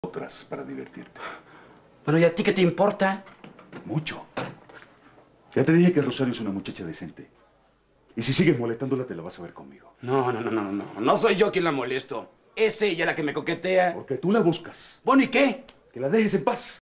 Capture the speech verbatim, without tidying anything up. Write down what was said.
otras para divertirte. Bueno, ¿y a ti qué te importa? Mucho. Ya te dije que Rosario es una muchacha decente. Y si sigues molestándola, te la vas a ver conmigo. No, no, no, no, no. No soy yo quien la molesto. Es ella la que me coquetea. Porque tú la buscas. Bueno, ¿y qué? Que la dejes en paz.